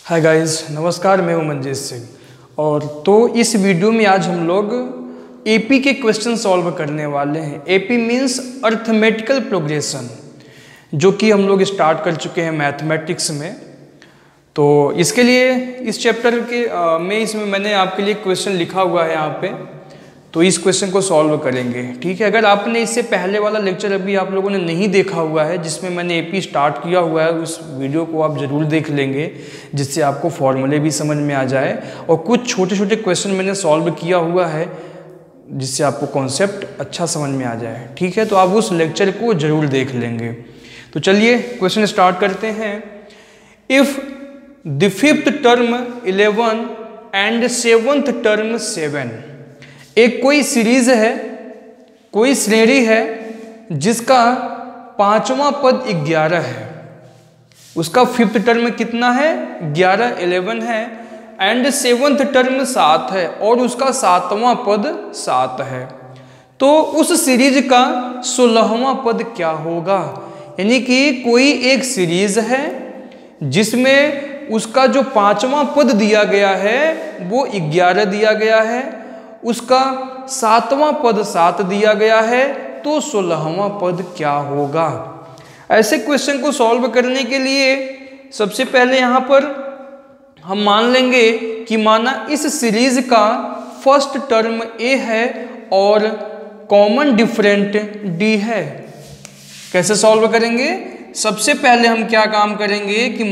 Hi guys, नमस्कार। मैं हूं मंजीत सिंह और इस वीडियो में आज हम लोग एपी के क्वेश्चन सॉल्व करने वाले हैं। एपी मीन्स अर्थमेटिकल प्रोग्रेशन, जो कि हम लोग स्टार्ट कर चुके हैं मैथमेटिक्स में। तो इसके लिए इस चैप्टर के इसमें मैंने आपके लिए क्वेश्चन लिखा हुआ है यहाँ पे, तो इस क्वेश्चन को सॉल्व करेंगे। ठीक है, अगर आपने इससे पहले वाला लेक्चर अभी आप लोगों ने नहीं देखा हुआ है जिसमें मैंने एपी स्टार्ट किया हुआ है, उस वीडियो को आप ज़रूर देख लेंगे, जिससे आपको फॉर्मूले भी समझ में आ जाए और कुछ छोटे छोटे क्वेश्चन मैंने सॉल्व किया हुआ है जिससे आपको कॉन्सेप्ट अच्छा समझ में आ जाए। ठीक है, तो आप उस लेक्चर को ज़रूर देख लेंगे। तो चलिए क्वेश्चन स्टार्ट करते हैं। If the fifth term 11 and seventh term 7, एक कोई सीरीज है, कोई श्रेणी है जिसका पांचवा पद 11 है, उसका फिफ्थ टर्म कितना है 11 11 है, एंड सेवंथ टर्म 7 है और उसका सातवां पद 7 है, तो उस सीरीज का 16वां पद क्या होगा। यानी कि कोई एक सीरीज है जिसमें उसका जो पांचवा पद दिया गया है वो 11 दिया गया है, उसका सातवां पद 7 दिया गया है, तो 16वां पद क्या होगा। ऐसे क्वेश्चन को सॉल्व करने के लिए सबसे पहले यहाँ पर हम मान लेंगे कि माना इस सीरीज का फर्स्ट टर्म ए है और कॉमन डिफरेंट डी है। कैसे सॉल्व करेंगे? सबसे पहले हम क्या काम करेंगे कि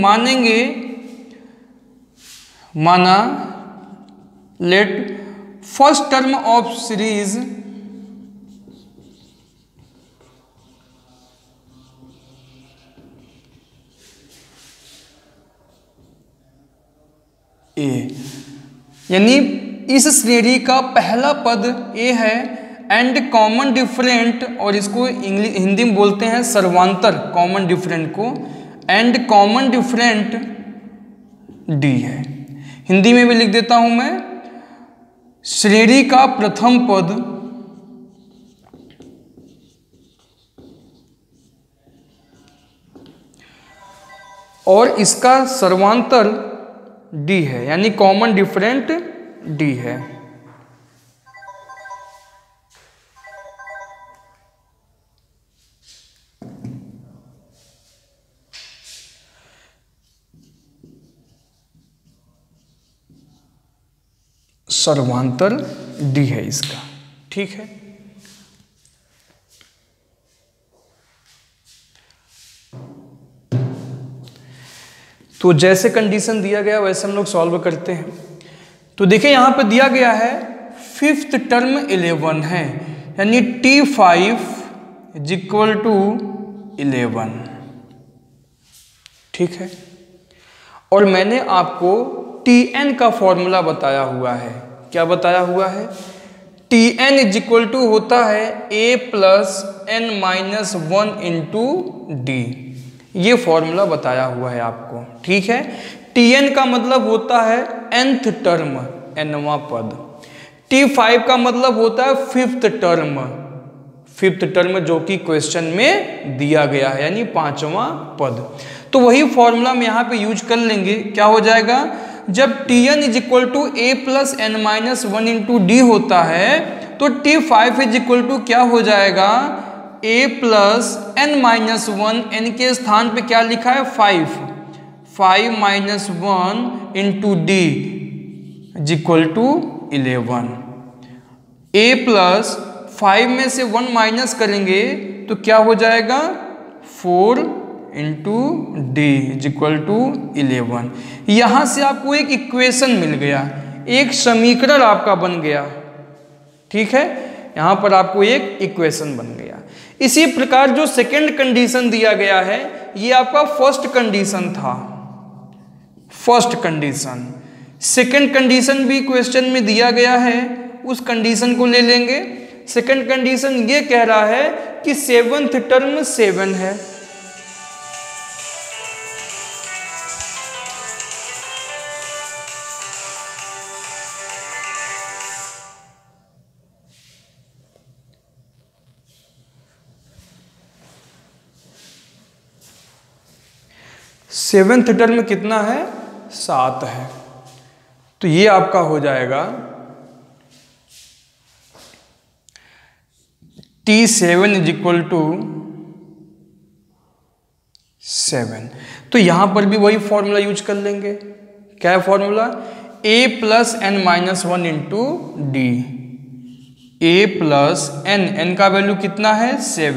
माना let first term of series a, यानी इस श्रेणी का पहला पद ए है एंड कॉमन डिफरेंट, और इसको हिंदी में बोलते हैं सर्वांतर, कॉमन डिफरेंट को, एंड कॉमन डिफरेंट डी है। हिंदी में भी लिख देता हूं मैं, श्रेणी का प्रथम पद और इसका सर्वांतर डी है, यानी कॉमन डिफरेंट डी है। सर्वांतर डी है इसका। ठीक है, तो जैसे कंडीशन दिया गया वैसे हम लोग सॉल्व करते हैं। तो देखिए यहां पर दिया गया है फिफ्थ टर्म 11 है, यानी T5 इज इक्वल टू 11। ठीक है, और मैंने आपको Tn का फॉर्मूला बताया हुआ है। क्या बताया हुआ है? Tn इज इक्वल टू होता है a plus n minus 1 into d. ये फॉर्मूला बताया हुआ है आपको। ठीक है, Tn का मतलब होता है nth टर्म, nवां पद। T5 का मतलब होता है फिफ्थ टर्म जो कि क्वेश्चन में दिया गया है, यानी पांचवा पद। तो वही फॉर्मूला हम यहाँ पे यूज कर लेंगे। क्या हो जाएगा? जब Tn is equal to a plus n minus 1 into d होता है, तो T5 इज इक्वल टू क्या हो जाएगा? a plus n minus 1, n के स्थान पे क्या लिखा है? 5 minus 1 into d is equal to 11। a plus 5 में से 1 माइनस करेंगे तो क्या हो जाएगा? 4 into d is equal to 11। यहां से आपको एक इक्वेशन मिल गया, एक समीकरण आपका बन गया। ठीक है, यहां पर आपको एक इक्वेशन बन गया। इसी प्रकार जो सेकंड कंडीशन दिया गया है, ये आपका फर्स्ट कंडीशन था। फर्स्ट कंडीशन, सेकंड कंडीशन भी क्वेश्चन में दिया गया है, उस कंडीशन को ले लेंगे। सेकंड कंडीशन ये कह रहा है कि सेवंथ टर्म 7 है। सेवेंथ टर्म कितना है? 7 है। तो ये आपका हो जाएगा T7 इज इक्वल टू 7। तो यहां पर भी वही फॉर्मूला यूज कर लेंगे। क्या है formula? a plus n minus 1 into D. a plus n का वैल्यू कितना है?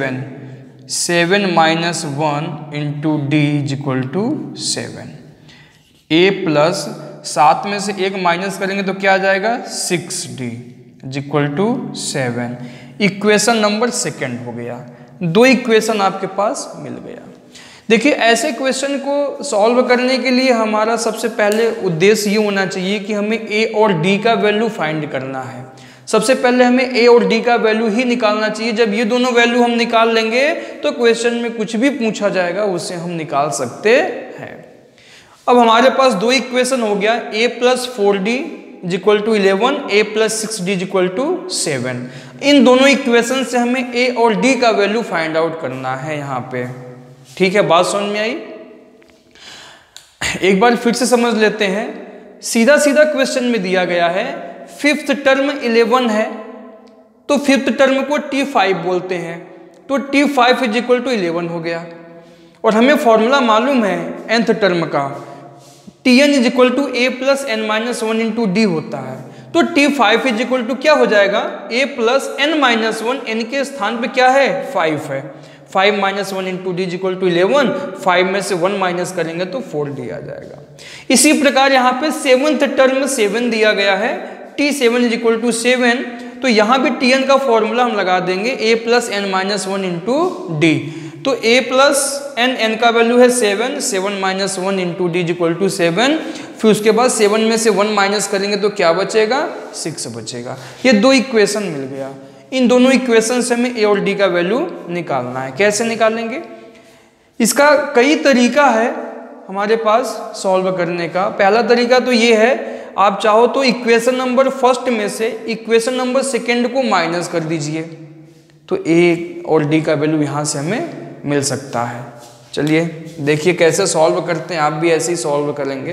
7 minus 1 into d is equal to 7। a plus 7 में से 1 माइनस करेंगे तो क्या आ जाएगा? 6d is equal to 7। Equation number second हो गया। 2 इक्वेशन आपके पास मिल गया। देखिए, ऐसे क्वेश्चन को सॉल्व करने के लिए हमारा सबसे पहले उद्देश्य ये होना चाहिए कि हमें a और d का वैल्यू फाइंड करना है। सबसे पहले हमें a और d का वैल्यू ही निकालना चाहिए। जब ये दोनों वैल्यू हम निकाल लेंगे तो क्वेश्चन में कुछ भी पूछा जाएगा उससे हम निकाल सकते हैं। अब हमारे पास 2 इक्वेशन हो गया, a plus 4d is equal to 11, a plus 6d is equal to 7। इन दोनों इक्वेशन से हमें a और d का वैल्यू फाइंड आउट करना है यहाँ पे। ठीक है, बात समझ में आई? एक बार फिर से समझ लेते हैं। सीधा सीधा क्वेश्चन में दिया गया है, 5th टर्म 11 है तो 5th टर्म को T5 बोलते हैं, तो T5 इज इक्वल टू 11 हो गया। और हमें फॉर्मूला मालूम है nth टर्म का, Tn is equal to a plus n minus 1 into d होता है। तो T5 इज इक्वल टू क्या हो जाएगा? a plus n minus 1, n के स्थान पे क्या है? 5 है। 5 minus 1 into d is equal to 11। 5 में से 1 माइनस करेंगे तो 4d आ जाएगा। इसी प्रकार यहाँ पे 7th टर्म 7 दिया गया है, T7 इज इक्वल टू 7। तो यहाँ भी Tn का फॉर्मूला हम लगा देंगे a plus n minus 1 into d. तो a प्लस n का वैल्यू है 7 minus 1 into d is equal to 7। फिर उसके बाद 7 में से 1 माइनस करेंगे तो क्या बचेगा? 6 बचेगा। ये 2 इक्वेशन मिल गया। इन दोनों इक्वेशन से हमें a और d का वैल्यू निकालना है। कैसे निकालेंगे? इसका कई तरीका है हमारे पास सॉल्व करने का। पहला तरीका तो ये है, आप चाहो तो इक्वेशन नंबर फर्स्ट में से इक्वेशन नंबर सेकेंड को माइनस कर दीजिए, तो a और d का वैल्यू यहाँ से हमें मिल सकता है। चलिए देखिए कैसे सॉल्व करते हैं, आप भी ऐसे ही सॉल्व करेंगे।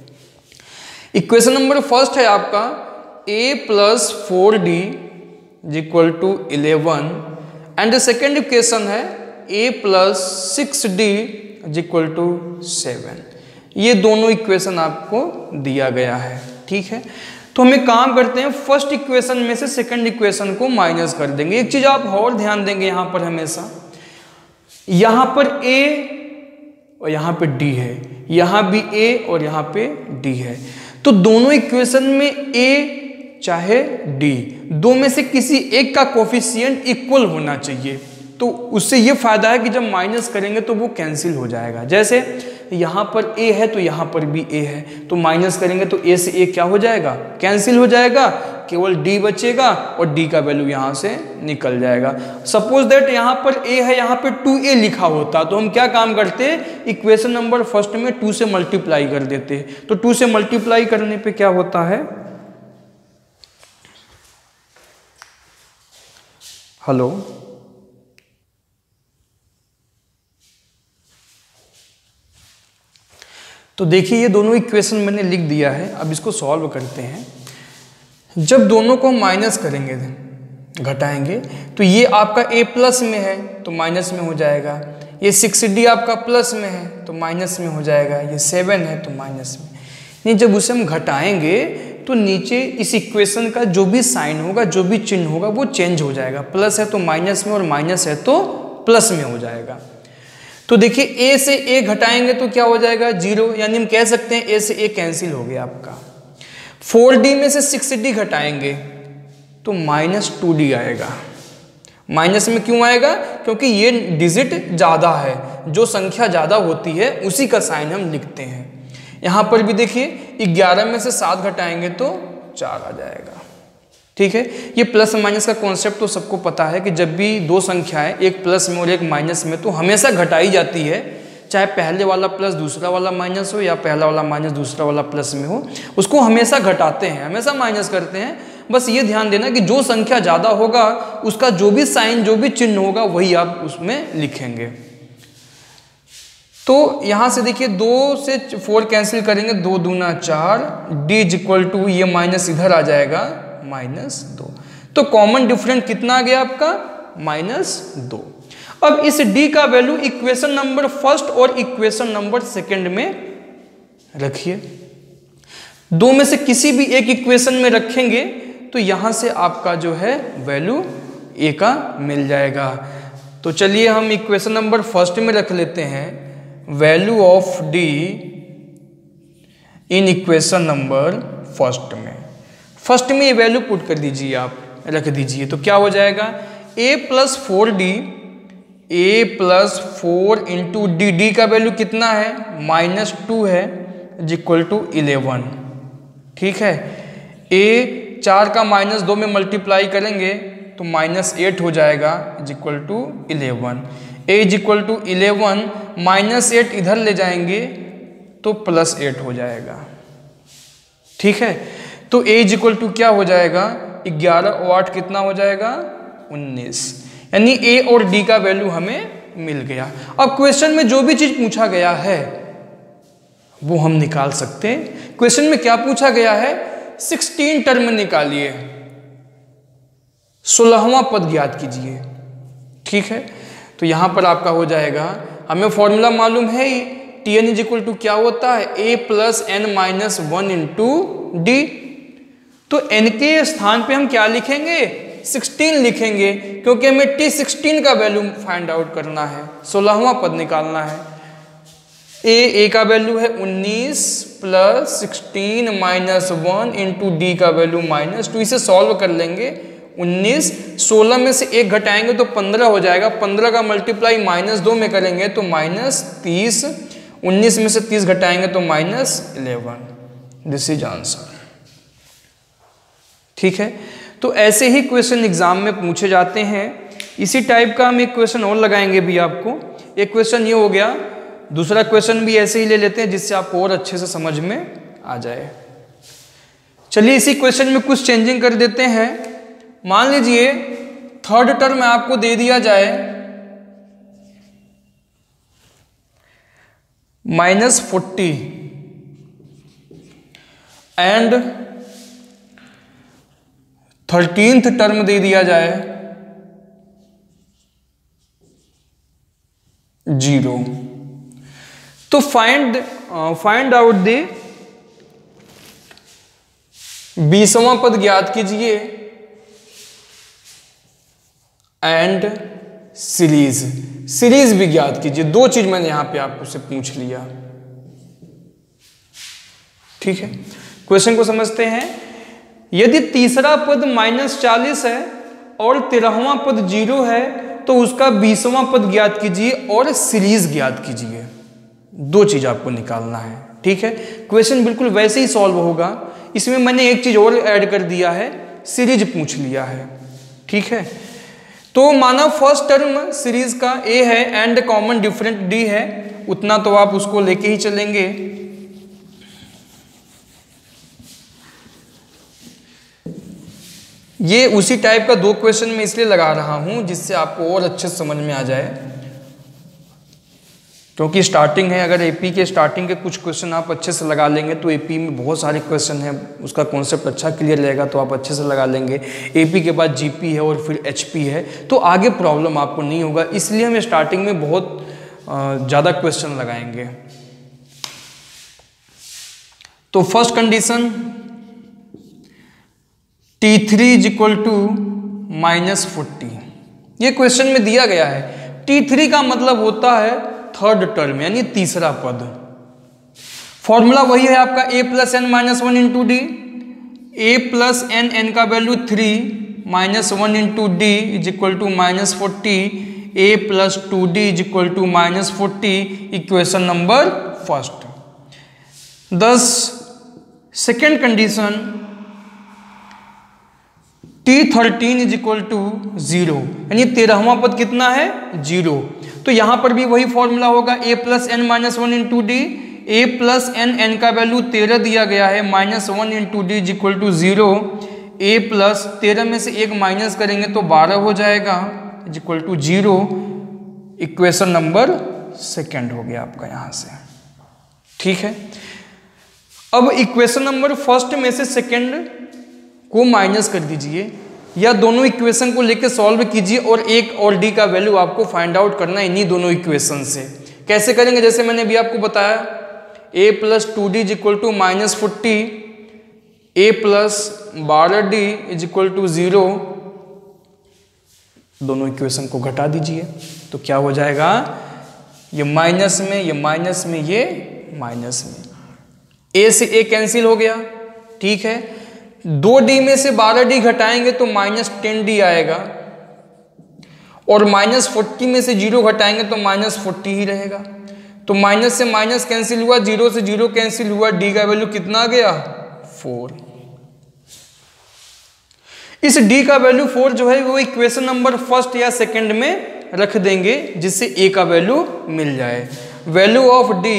इक्वेशन नंबर फर्स्ट है आपका a plus 4d is equal to 11 and second equation है a plus 6d is equal to 7। ये दोनों इक्वेशन आपको दिया गया है। ठीक है, तो हम एक काम करते हैं, फर्स्ट इक्वेशन में से सेकंड इक्वेशन को माइनस कर देंगे। एक चीज आप और ध्यान देंगे यहाँ पर, हमेशा यहाँ पर a और यहाँ पे d है, यहाँ भी a और यहाँ पे d है। तो दोनों इक्वेशन में a चाहे d, दो में से किसी एक का कोफिशिएंट इक्वल होना चाहिए। तो उससे ये फायदा है कि जब माइनस करेंगे तो वो कैंसिल हो जाएगा। जैसे यहाँ पर a है तो यहाँ पर भी a है, तो माइनस करेंगे तो a से a क्या हो जाएगा? कैंसिल हो जाएगा, केवल d बचेगा और d का वैल्यू यहाँ से निकल जाएगा। सपोज दैट यहाँ पर a है, यहाँ पे 2a लिखा होता तो हम क्या काम करते? इक्वेशन नंबर फर्स्ट में 2 से मल्टीप्लाई कर देते। तो 2 से मल्टीप्लाई करने पे क्या होता है? हेलो, तो देखिए ये दोनों इक्वेशन मैंने लिख दिया है। अब इसको सॉल्व करते हैं। जब दोनों को माइनस करेंगे, घटाएंगे, तो ये आपका a प्लस में है तो माइनस में हो जाएगा, ये 6d आपका प्लस में है तो माइनस में हो जाएगा, ये 7 है तो माइनस में। नहीं, जब उसे हम घटाएंगे तो नीचे इस इक्वेशन का जो भी साइन होगा, जो भी चिन्ह होगा वो चेंज हो जाएगा। प्लस है तो माइनस में और माइनस है तो प्लस में हो जाएगा। तो देखिए a से a घटाएंगे तो क्या हो जाएगा? 0, यानी हम कह सकते हैं a से a कैंसिल हो गया आपका। 4d में से 6d घटाएंगे तो माइनस 2d आएगा। माइनस में क्यों आएगा? क्योंकि ये डिजिट ज़्यादा है, जो संख्या ज़्यादा होती है उसी का साइन हम लिखते हैं। यहाँ पर भी देखिए 11 में से 7 घटाएंगे तो 4 आ जाएगा। ठीक है, ये प्लस माइनस का कॉन्सेप्ट तो सबको पता है कि जब भी दो संख्याएं, एक प्लस में और एक माइनस में, तो हमेशा घटाई जाती है। चाहे पहले वाला प्लस दूसरा वाला माइनस हो या पहला वाला माइनस दूसरा वाला प्लस में हो, उसको हमेशा घटाते हैं, हमेशा माइनस करते हैं। बस ये ध्यान देना कि जो संख्या ज़्यादा होगा उसका जो भी साइन, जो भी चिन्ह होगा वही आप उसमें लिखेंगे। तो यहाँ से देखिए 2 से 4 कैंसिल करेंगे, 2 दूना 4, d इज इक्वल टू ये माइनस इधर आ जाएगा -2। तो कॉमन डिफरेंस कितना आ गया आपका -2। अब इस d का वैल्यू इक्वेशन नंबर फर्स्ट और इक्वेशन नंबर सेकंड में रखिए। 2 में से किसी भी एक इक्वेशन में रखेंगे तो यहां से आपका जो है वैल्यू a का मिल जाएगा। तो चलिए हम इक्वेशन नंबर फर्स्ट में रख लेते हैं value of d in equation number first में ये वैल्यू पुट कर दीजिए, आप रख दीजिए। तो क्या हो जाएगा a प्लस 4 इंटू डी का वैल्यू कितना है -2 है इज इक्वल टू 11। ठीक है, a 4 का -2 में मल्टीप्लाई करेंगे तो -8 हो जाएगा is equal to 11। a is equal to 11 -8 इधर ले जाएंगे तो +8 हो जाएगा। ठीक है, तो a इज इक्वल टू क्या हो जाएगा 11 और 8 कितना हो जाएगा 19, यानी a और d का वैल्यू हमें मिल गया। अब क्वेश्चन में जो भी चीज पूछा गया है वो हम निकाल सकते हैं। क्वेश्चन में क्या पूछा गया है 16 टर्म निकालिए, 16वां पद ज्ञात कीजिए। ठीक है, तो यहां पर आपका हो जाएगा, हमें फॉर्मूला मालूम है ही, Tn इज इक्वल टू क्या होता है a plus n minus 1 into d. तो n के स्थान पे हम क्या लिखेंगे 16 लिखेंगे, क्योंकि हमें T16 का वैल्यू फाइंड आउट करना है, 16वां पद निकालना है। a का वैल्यू है 19 प्लस 16 माइनस 1 इंटू डी का वैल्यू -2। इसे सॉल्व कर लेंगे, 19 16 में से 1 घटाएंगे तो 15 हो जाएगा, 15 का मल्टीप्लाई -2 में करेंगे तो -30, 19 में से 30 घटाएंगे तो -11। This is answer. ठीक है, तो ऐसे ही क्वेश्चन एग्जाम में पूछे जाते हैं। इसी टाइप का हम एक क्वेश्चन और लगाएंगे भी आपको। एक क्वेश्चन ये हो गया, दूसरा क्वेश्चन भी ऐसे ही ले लेते हैं जिससे आपको और अच्छे से समझ में आ जाए। चलिए इसी क्वेश्चन में कुछ चेंजिंग कर देते हैं। मान लीजिए थर्ड टर्म आपको दे दिया जाए -40 एंड 13th टर्म दे दिया जाए 0। तो फाइंड आउट द 20वां पद ज्ञात कीजिए एंड सीरीज भी ज्ञात कीजिए। 2 चीज मैंने यहां पे आपको से पूछ लिया। ठीक है, क्वेश्चन को समझते हैं। यदि तीसरा पद -40 है और 13वां पद 0 है तो उसका 20वां पद ज्ञात कीजिए और सीरीज ज्ञात कीजिए। 2 चीज आपको निकालना है। ठीक है, क्वेश्चन बिल्कुल वैसे ही सॉल्व होगा, इसमें मैंने एक चीज और ऐड कर दिया है, सीरीज पूछ लिया है। ठीक है, तो माना फर्स्ट टर्म सीरीज का a है एंड कॉमन डिफरेंट d है, उतना तो आप उसको लेके ही चलेंगे। ये उसी टाइप का 2 क्वेश्चन मैं इसलिए लगा रहा हूं जिससे आपको और अच्छे से समझ में आ जाए, क्योंकि स्टार्टिंग है। अगर एपी के स्टार्टिंग के कुछ क्वेश्चन आप अच्छे से लगा लेंगे तो एपी में बहुत सारे क्वेश्चन हैं, उसका कॉन्सेप्ट अच्छा क्लियर रहेगा तो आप अच्छे से लगा लेंगे। एपी के बाद जीपी है और फिर एचपी है, तो आगे प्रॉब्लम आपको नहीं होगा। इसलिए हम स्टार्टिंग में बहुत ज़्यादा क्वेश्चन लगाएंगे। तो first condition T3 is equal to -40, ये क्वेश्चन में दिया गया है। T3 का मतलब होता है थर्ड टर्म यानी तीसरा पद। फॉर्मूला वही है आपका a plus n minus 1 into D. a plus n का value 3 -1 into d is equal to -40, a plus 2d is equal to -40, equation number first. दस second condition T13 is equal to 0, यानी 13वां पद कितना है 0। तो यहां पर भी वही फॉर्मूला होगा, a plus n minus 1 into D. a plus n का वैल्यू 13 दिया गया है, -1 into d is equal to 0। a plus 13 में से 1 माइनस करेंगे तो 12 हो जाएगा is equal to 0, equation number second हो गया आपका यहाँ से। ठीक है, अब इक्वेशन नंबर फर्स्ट में से सेकेंड को माइनस कर दीजिए या दोनों इक्वेशन को लेकर सॉल्व कीजिए और एक और डी का वैल्यू आपको फाइंड आउट करना है इन्हीं दोनों इक्वेशन से। कैसे करेंगे, जैसे मैंने अभी आपको बताया a plus 2d is equal to -40, a plus 12d is equal to 0, दोनों इक्वेशन को घटा दीजिए तो क्या हो जाएगा, ये माइनस में, ये माइनस में, ये माइनस में, a से a कैंसिल हो गया। ठीक है, 2d में से 12d घटाएंगे तो -10d आएगा और -40 में से 0 घटाएंगे तो -40 ही रहेगा। तो माइनस से माइनस कैंसिल हुआ, 0 से 0 कैंसिल हुआ, d का वैल्यू कितना आ गया, 4। इस d का वैल्यू 4 जो है वो इक्वेशन नंबर फर्स्ट या सेकंड में रख देंगे जिससे a का वैल्यू मिल जाए। Value of d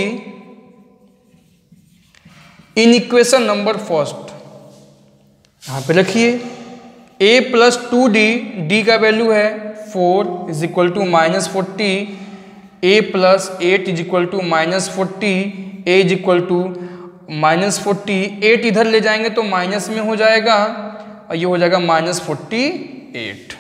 in equation number first यहां पे रखिए, a प्लस 2d, d का वैल्यू है 4 is equal to -40, a plus 8 is equal to -40, a is equal to -40, 8 इधर ले जाएंगे तो माइनस में हो जाएगा और ये हो जाएगा -48।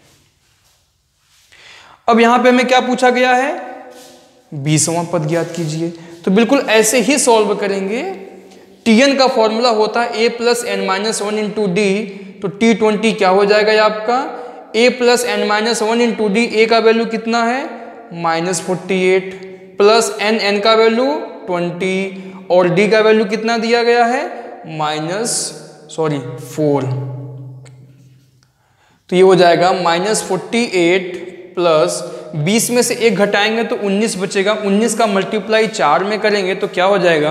अब यहां पे हमें क्या पूछा गया है, 20वां पद ज्ञात कीजिए। तो बिल्कुल ऐसे ही सॉल्व करेंगे। Tn का फॉर्मूला होता है a plus n-1 into d, तो T20 क्या हो जाएगा ये आपका a plus n-1 into D, a का वैल्यू कितना है -48 प्लस n का वैल्यू 20 और d का वैल्यू कितना दिया गया है -4। तो ये हो जाएगा -48 प्लस 20 में से 1 घटाएंगे तो 19 बचेगा, 19 का मल्टीप्लाई 4 में करेंगे तो क्या हो जाएगा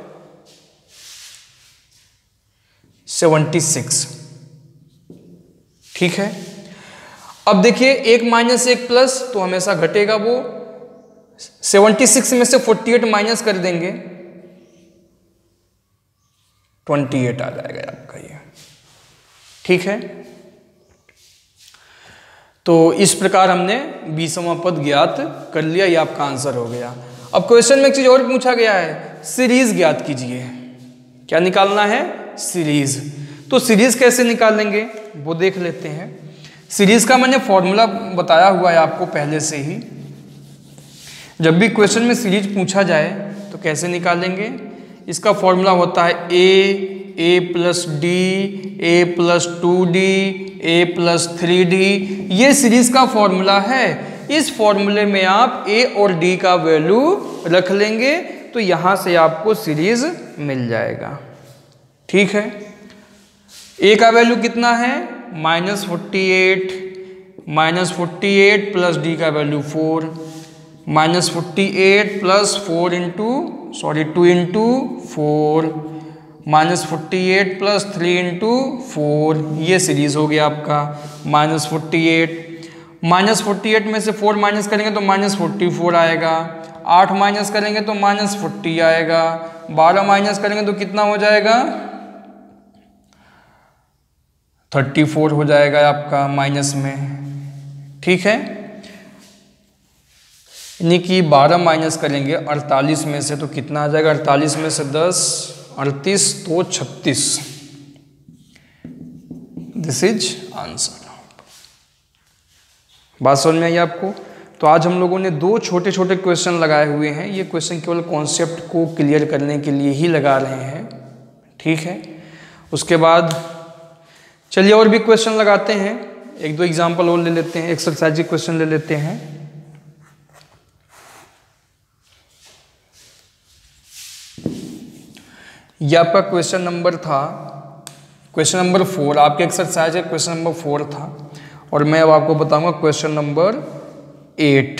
76। ठीक है, अब देखिए 1 माइनस 1 प्लस तो हमेशा घटेगा, वो 76 में से 48 माइनस कर देंगे 28 आ जाएगा आपका ये। ठीक है, तो इस प्रकार हमने 20वां पद ज्ञात कर लिया, ये आपका आंसर हो गया। अब क्वेश्चन में एक चीज और पूछा गया है, सीरीज ज्ञात कीजिए। क्या निकालना है, सीरीज। तो सीरीज कैसे निकालेंगे वो देख लेते हैं। सीरीज का मैंने फॉर्मूला बताया हुआ है आपको पहले से ही। जब भी क्वेश्चन में सीरीज पूछा जाए तो कैसे निकालेंगे, इसका फॉर्मूला होता है a plus D, a plus 2d, a plus 3d। ये सीरीज का फॉर्मूला है। इस फॉर्मूले में आप a और d का वैल्यू रख लेंगे तो यहां से आपको सीरीज मिल जाएगा। ठीक है, a का वैल्यू कितना है -48 प्लस d का value 4, -48 plus 2 into 4, -48 plus 3 into 4, ये सीरीज हो गया आपका। -48 में से 4 माइनस करेंगे तो -44 आएगा, 8 माइनस करेंगे तो -40 आएगा, 12 माइनस करेंगे तो कितना हो जाएगा 34 हो जाएगा आपका माइनस में। ठीक है, यानी कि 12 माइनस करेंगे 48 में से तो कितना आ जाएगा, 48 में से 10 38 तो 36। This is answer. बात समझ में आई आपको। तो आज हम लोगों ने 2 छोटे छोटे क्वेश्चन लगाए हुए हैं। ये क्वेश्चन केवल कॉन्सेप्ट को क्लियर करने के लिए ही लगा रहे हैं। ठीक है, उसके बाद चलिए और भी क्वेश्चन लगाते हैं। 1-2 एग्जाम्पल और ले लेते हैं, एक्सरसाइज के क्वेश्चन ले लेते हैं। यह आपका क्वेश्चन नंबर था, क्वेश्चन नंबर 4 आपके एक्सरसाइज है, क्वेश्चन नंबर 4 था और मैं अब आपको बताऊंगा क्वेश्चन नंबर 8।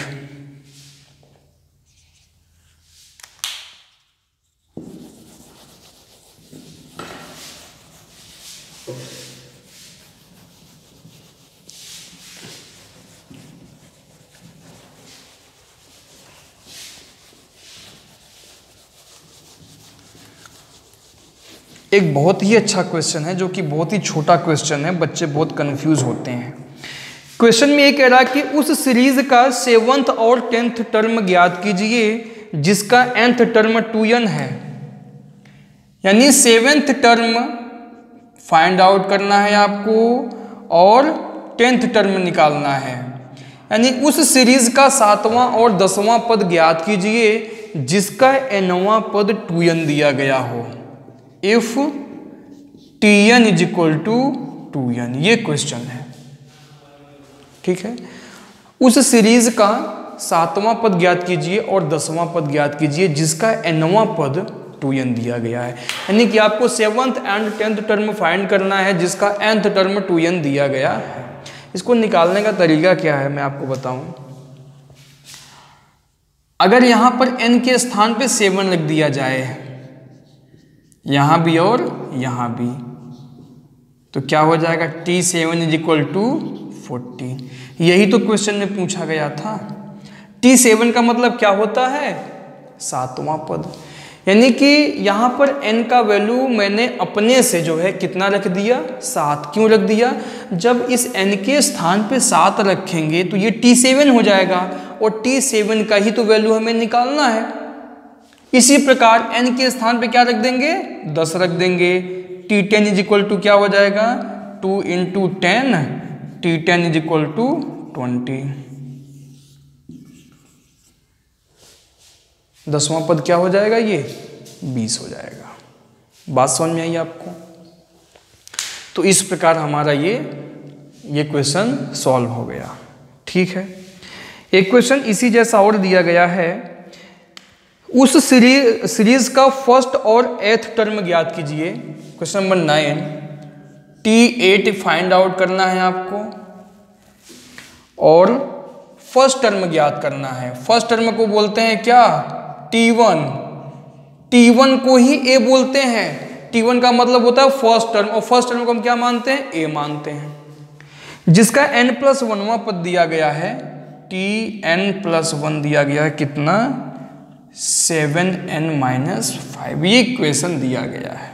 एक बहुत ही अच्छा क्वेश्चन है जो कि बहुत ही छोटा क्वेश्चन है, बच्चे बहुत कंफ्यूज होते हैं। क्वेश्चन में ये कह रहा है कि उस सीरीज का 7th और 10th टर्म ज्ञात कीजिए जिसका nth टर्म 2n है। यानी 7th टर्म फाइंड आउट करना है आपको और 10th टर्म निकालना है। यानी उस सीरीज का 7वां और 10वां पद ज्ञात कीजिए जिसका nवां पद 2n दिया गया हो। If tn is equal to 2n, ये क्वेश्चन है। ठीक है, उस सीरीज का 7वां पद ज्ञात कीजिए और 10वां पद ज्ञात कीजिए जिसका nवां पद 2n दिया गया है। यानी कि आपको 7th and 10th term find करना है जिसका nth टर्म 2n दिया गया है। इसको निकालने का तरीका क्या है मैं आपको बताऊं। अगर यहां पर n के स्थान पे 7 रख दिया जाए, यहां भी और यहां भी, तो क्या हो जाएगा t7 इज इक्वल टू 14। यही तो क्वेश्चन में पूछा गया था। t7 का मतलब क्या होता है? 7वां पद। यानी कि यहाँ पर n का वैल्यू मैंने अपने से जो है कितना रख दिया? 7। क्यों रख दिया? जब इस n के स्थान पे 7 रखेंगे तो ये t7 हो जाएगा और t7 का ही तो वैल्यू हमें निकालना है। इसी प्रकार n के स्थान पे क्या रख देंगे? 10 रख देंगे। t10 इज इक्वल टू क्या हो जाएगा? 2 into 10, t10 is equal to 20। 10वां पद क्या हो जाएगा? ये 20 हो जाएगा। बात समझ में आई आपको? तो इस प्रकार हमारा ये क्वेश्चन सॉल्व हो गया। ठीक है, एक क्वेश्चन इसी जैसा और दिया गया है। उस सीरीज का 1st और 8th टर्म ज्ञात कीजिए। Question number 9, t8 find out करना है आपको और 1st टर्म ज्ञात करना है। 1st टर्म को बोलते हैं क्या? t1। t1 को ही a बोलते हैं। t1 का मतलब होता है 1st टर्म, और 1st टर्म को हम क्या मानते हैं? a मानते हैं। जिसका n+1वां पद दिया गया है, tn+1 दिया गया है कितना? 7n-5। ये इक्वेशन दिया गया है।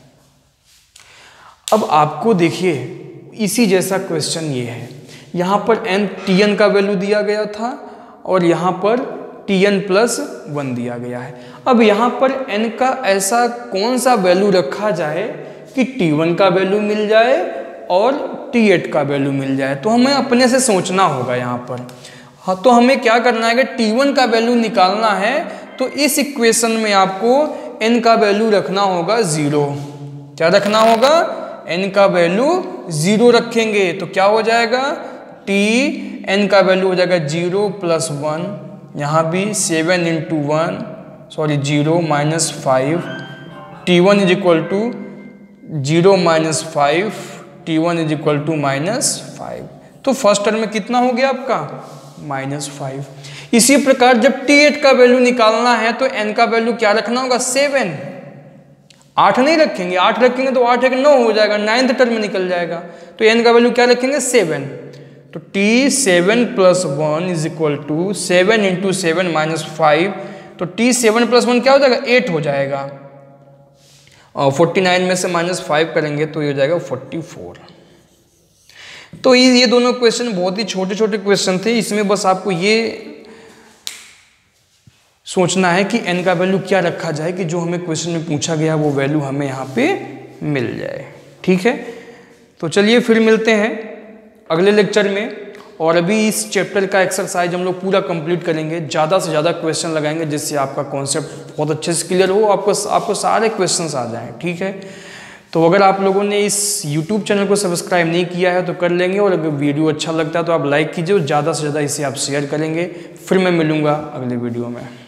अब आपको देखिए इसी जैसा क्वेश्चन ये है। यहाँ पर tn का वैल्यू दिया गया था और यहाँ पर tn+1 दिया गया है। अब यहाँ पर n का ऐसा कौन सा वैल्यू रखा जाए कि t1 का वैल्यू मिल जाए और t8 का वैल्यू मिल जाए। तो हमें अपने से सोचना होगा यहाँ पर। हाँ, तो हमें क्या करना है कि t1 का वैल्यू निकालना है तो इस इक्वेशन में आपको n का वैल्यू रखना होगा 0। क्या रखना होगा? n का वैल्यू 0 रखेंगे तो क्या हो जाएगा? n का वैल्यू हो जाएगा 0 + 1, यहाँ भी 7 into 1 sorry 0 - 5, t1 is equal to 0 - 5, t1 is equal to -5। तो 1st टर्म में कितना हो गया आपका? -5। इसी प्रकार जब t8 का वैल्यू निकालना है तो n का वैल्यू क्या रखना होगा? 7। 8 नहीं रखेंगे, 8 रखेंगे तो 8 1 9 हो जाएगा, 9th टर्म निकल जाएगा। तो n का वैल्यू क्या रखेंगे? 7। तो t7 + 1 is equal to 7 into 7 - 5, तो t7 + 1 क्या हो जाएगा? 8 हो जाएगा। और 49 में से -5 करेंगे तो ये हो जाएगा 44। तो ये दोनों क्वेश्चन बहुत ही छोटे छोटे क्वेश्चन थे। इसमें बस आपको ये सोचना है कि n का वैल्यू क्या रखा जाए कि जो हमें क्वेश्चन में पूछा गया वो वैल्यू हमें यहाँ पे मिल जाए। ठीक है, तो चलिए फिर मिलते हैं अगले लेक्चर में। और अभी इस चैप्टर का एक्सरसाइज हम लोग पूरा कंप्लीट करेंगे, ज़्यादा से ज़्यादा क्वेश्चन लगाएंगे जिससे आपका कॉन्सेप्ट बहुत अच्छे से क्लियर हो, आपको सारे क्वेश्चंस आ जाएं। ठीक है, तो अगर आप लोगों ने इस YouTube चैनल को सब्सक्राइब नहीं किया है तो कर लेंगे, और अगर वीडियो अच्छा लगता है तो आप लाइक कीजिए और ज़्यादा से ज़्यादा इसे आप शेयर करेंगे। फिर मैं मिलूँगा अगले वीडियो में।